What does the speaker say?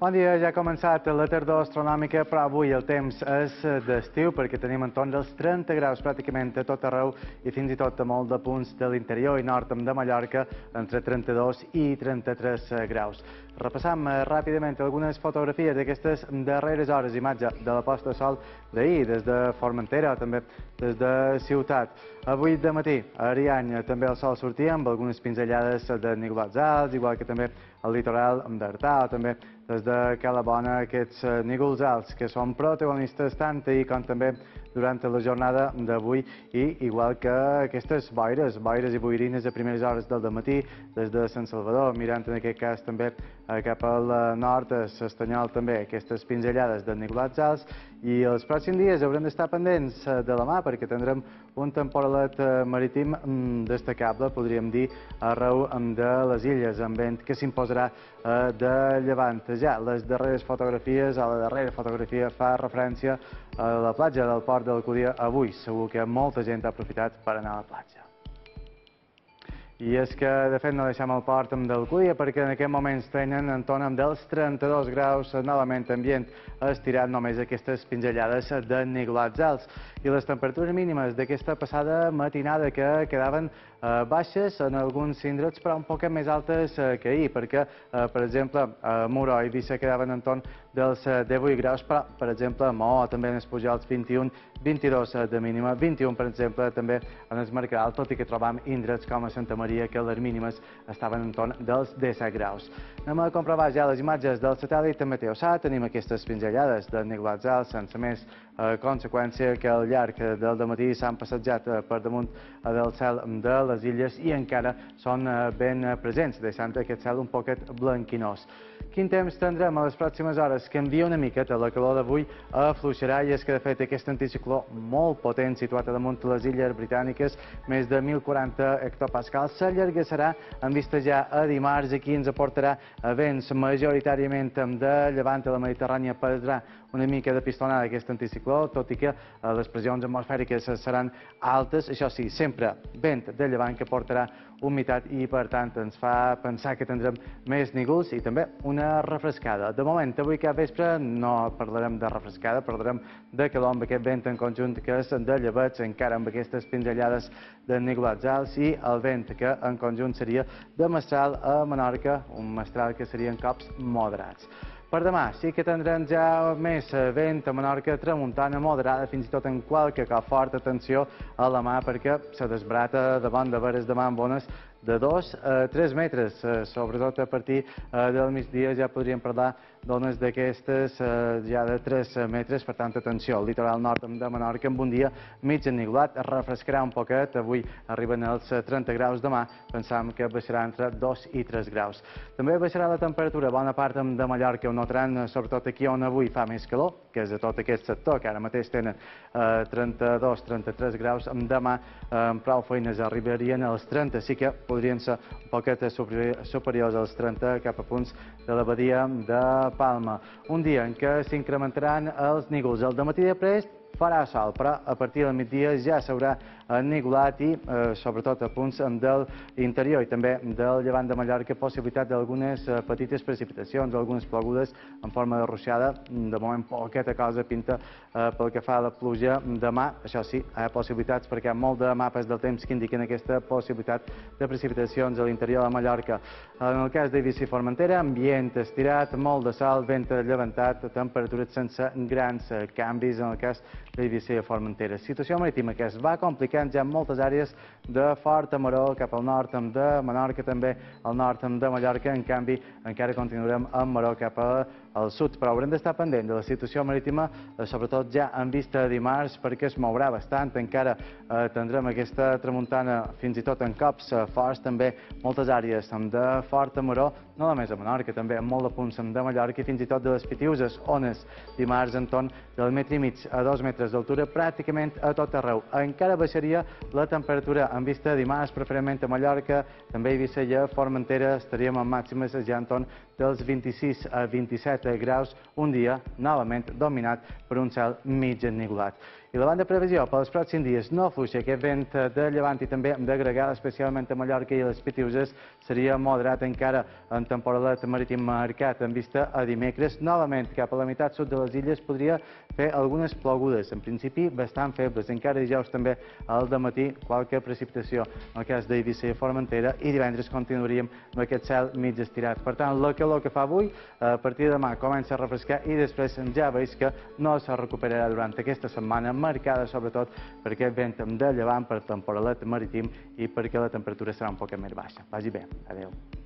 Bon dia, ja ha començat la tardor astronòmica, però avui el temps és d'estiu perquè tenim entorn dels 30 graus pràcticament a tot arreu i fins i tot a molt de punts de l'interior i nord de Mallorca entre 32 i 33 graus. Repassam ràpidament algunes fotografies d'aquestes darreres hores, imatge de la posta de sol d'ahir, des de Formentera o també des de Ciutat. Avui de matí a Ariany també el sol sortia amb algunes pinzellades de niculats alts, igual que també al litoral d'Artà o també des de Cala Bona, aquests nígols alts que són protagonistes tant ahir com també durant la jornada d'avui, i igual que aquestes boires i boirines a primeres hores del dematí des de Sant Salvador, mirant en aquest cas també cap al nord, a l'Estanyol també, aquestes pinzellades de niculats alts. I els pròxims dies haurem d'estar pendents de la mà perquè tindrem un temporalet marítim destacable, podríem dir, arreu de les illes, amb vent que s'imposarà de llevant. Ja les darreres fotografies, o la darrera fotografia fa referència a la platja del Port de l'Alcúdia avui. Segur que molta gent ha aprofitat per anar a la platja. I és que, de fet, no deixem el port d'Alcúdia perquè en aquests moments tenen entorn dels 32 graus, novament ambient estirat, només aquestes pinzellades de niculats alts. I les temperatures mínimes d'aquesta passada matinada que quedaven baixes en alguns indrets, però un poc més altes que ahir, perquè, per exemple, a Muro i Eivissa quedaven entorn dels 18 graus, però, per exemple, a Maó també en es pujar als 21, 22 de mínima, 21, per exemple, també en es Mercadal, tot i que trobam indrets com a Santa Maria, que les mínimes estaven entorn dels 17 graus. Anem a comprovar ja les imatges del satèl·lit Meteosat. Tenim aquestes pinzellades de niculats alts, sense més conseqüència que al llarg del dematí s'han passejat per damunt del cel de les illes i encara són ben presents, deixant aquest cel un poquet blanquinós. Quin temps tindrem a les pròximes hores? Canvia una miqueta, la calor d'avui afluixarà, i és que de fet aquest anticicló molt potent situat a damunt de les illes britàniques, més de 1040 hectopascals, s'allargassarà en vista ja a dimarts. Aquí ens aportarà vents majoritàriament de llevant a la Mediterrània, perdrà una mica de pistonada aquest anticicló, tot i que les pressions atmosfèriques seran altes, això sí, sempre vent de llevant que portarà humitat i, per tant, ens fa pensar que tindrem més nígols i també una refrescada. De moment, avui cap vespre no parlarem de refrescada, parlarem de calor amb aquest vent en conjunt que és de llevats, encara amb aquestes pinzellades de niculats alts, i el vent que en conjunt seria de mestral a Menorca, un mestral que serien cops moderats. Per demà sí que tindrem ja més vent a Menorca, tramuntana moderada, fins i tot en qualque cop forta. Atenció a la mà perquè se desbrata de bon de veres demà amb ones de 2 a 3 metres, sobretot a partir del migdia ja podríem parlar d'ones d'aquestes ja de 3 metres, per tant, atenció, al litoral nord de Menorca amb un dia mig ennigolat, refrescarà un poquet, avui arriben als 30 graus, demà pensam que baixarà entre 2 i 3 graus. També baixarà la temperatura, bona part de Mallorca ho notaran, sobretot aquí on avui fa més calor, que és a tot aquest sector, que ara mateix tenen 32-33 graus, demà amb prou feines arribarien als 30, sí que podrien ser un poquet superiors als 30 cap a punts de la badia de Palma. Un dia en què s'incrementaran els nígols. Al dematí després farà sol, però a partir del migdia ja s'haurà ennigolat i, sobretot, a punts de l'interior i també del llevant de Mallorca, possibilitat d'algunes petites precipitacions, algunes plogudes en forma de ruixada. De moment, poqueta cosa pinta pel que fa a la pluja demà. Això sí, hi ha possibilitats perquè hi ha molt de mapes del temps que indiquen aquesta possibilitat de precipitacions a l'interior de Mallorca. En el cas d'Eivissa i Formentera, ambient estirat, molt de sol, vent llevantat, temperatures sense grans canvis en el cas d'Eivissa i Formentera. Situació marítima que es va complicant ja en moltes àrees de fort amaror cap al nord de Menorca, també al nord de Mallorca. En canvi, encara continuarem amb maror cap al sud, però haurem d'estar pendent de la situació marítima, sobretot ja en vista de dimarts, perquè es mourà bastant. Encara tindrem aquesta tramuntana fins i tot en cops forts, també moltes àrees de fort amaror, no només a Menorca, també en molt de punts de Mallorca i fins i tot de les pitiuses ones dimarts entorn del metre i mig a 2 metres d'altura pràcticament a tot arreu. Encara baixaria la temperatura en vista de dimarts, preferentment a Mallorca, també a Eivissa i a Formentera estaríem en màximes ja entorn dels 26 a 27 graus, un dia novament dominat per un cel mig ennigolat. I la banda de previsió pels pròxims dies no afluixa, aquest vent de llevant i també de gregal, especialment a Mallorca i a les Pitiuses, seria moderat encara en temporalet marítim marcat en vista a dimecres. Novament, cap a la meitat sud de les illes podria fer algunes plogudes, en principi bastant febles. Encara dijous també al dematí qualque precipitació en el cas d'Eivissa i Formentera, i divendres continuaríem amb aquest cel mig estirat. Per tant, la calor que fa avui, a partir de demà comença a refrescar i després ja veus que no se recuperarà durant aquesta setmana, marcada sobretot per aquest vent de llevant, per temporalet marítim i perquè la temperatura serà un poc més baixa. Vagi bé. Adéu.